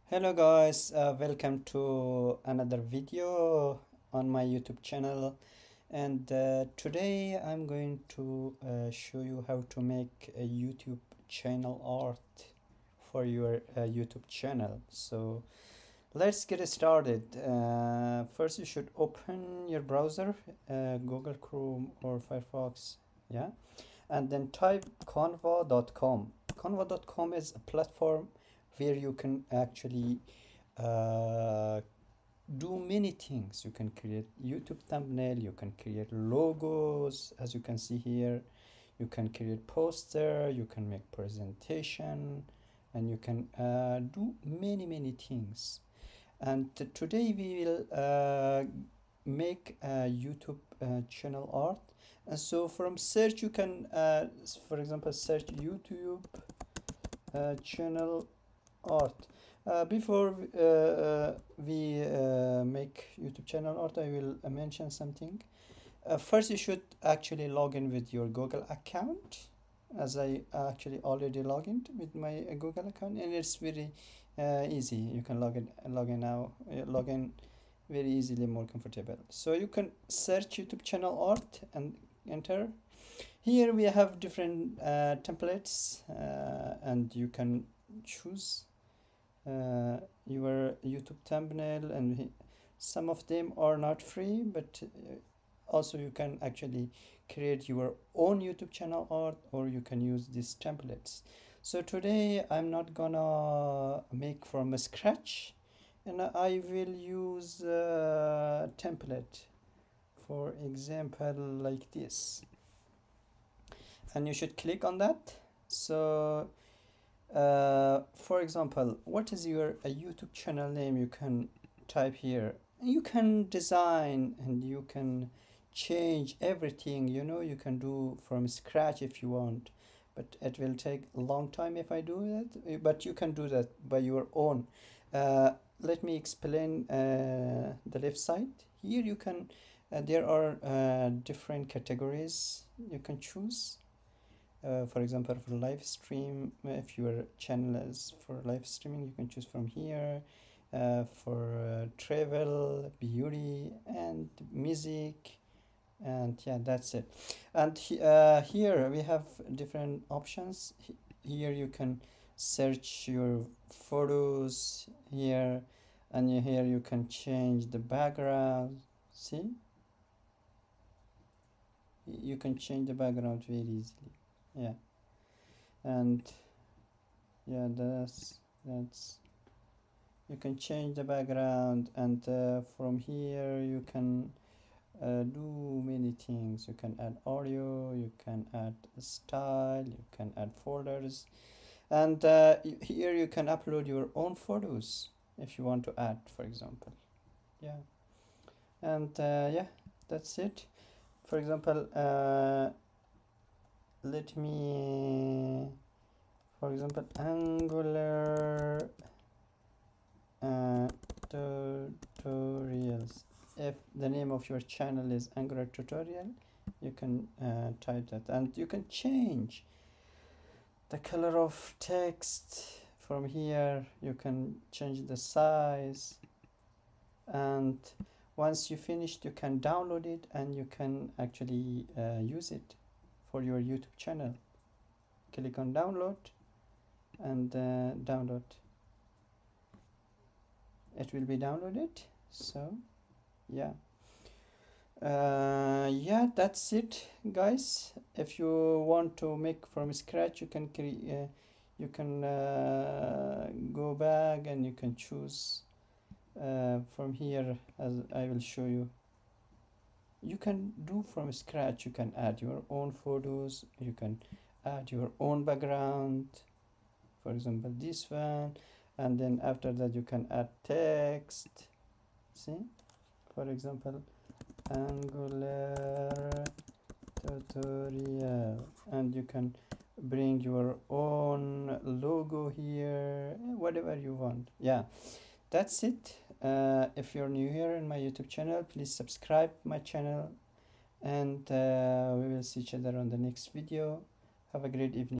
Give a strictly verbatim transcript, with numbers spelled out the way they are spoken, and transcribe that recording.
Hello guys, uh, welcome to another video on my YouTube channel. And uh, today I'm going to uh, show you how to make a YouTube channel art for your uh, YouTube channel. So let's get started. Uh, first you should open your browser, uh, Google Chrome or Firefox, yeah, and then type canva dot com. canva dot com is a platform where you can actually uh, do many things. You can create YouTube thumbnail, you can create logos, as you can see here, you can create poster, you can make presentation, and you can uh, do many many things. And today we will uh, make a YouTube uh, channel art. And so from search you can uh, for example search YouTube uh, channel art. Uh, before uh, uh, we uh, make YouTube channel art, I will uh, mention something. Uh, first, you should actually log in with your Google account, as I actually already logged in with my uh, Google account, and it's very uh, easy. You can log in, log in now, uh, log in very easily, more comfortable. So you can search YouTube channel art and enter. Here we have different uh, templates, uh, and you can choose uh, your YouTube thumbnail, and he, some of them are not free, but uh, also you can actually create your own YouTube channel art, or you can use these templates. So today I'm not gonna make from scratch, and I will use a template, for example like this, and you should click on that. So uh, for example, what is your a YouTube channel name? You can type here. You can design and you can change everything, you know, you can do from scratch if you want, but it will take a long time if I do that, but you can do that by your own. Uh, let me explain uh, the left side. Here you can uh, there are uh, different categories you can choose. Uh, for example, for live stream, if your channel is for live streaming, you can choose from here. Uh, for uh, travel, beauty, and music, and yeah, that's it. And he, uh, here we have different options. He, here you can search your photos here, and you, here you can change the background. See, you can change the background very easily. Yeah, and yeah, that's that's you can change the background, and uh, from here you can uh, do many things. You can add audio, you can add style, you can add folders, and uh, here you can upload your own photos if you want to add, for example. Yeah, and uh, yeah, that's it. For example, uh, let me for example Angular uh, tutorials. If the name of your channel is Angular tutorial, you can uh, type that, and you can change the color of text from here. You can change the size, and once you finished you can download it, and you can actually uh, use it for your YouTube channel. Click on download and uh, download. It will be downloaded. So yeah, uh, yeah, that's it, guys. If you want to make from scratch, you can create uh, you can uh, go back and you can choose uh, from here, as I will show you. You can do from scratch. You can add your own photos, you can add your own background, for example this one, and then after that you can add text. See, for example Angular tutorial, and you can bring your own logo here, whatever you want. Yeah, that's it. Uh, if you're new here in my YouTube channel, please subscribe my channel, and uh, we will see each other on the next video. Have a great evening.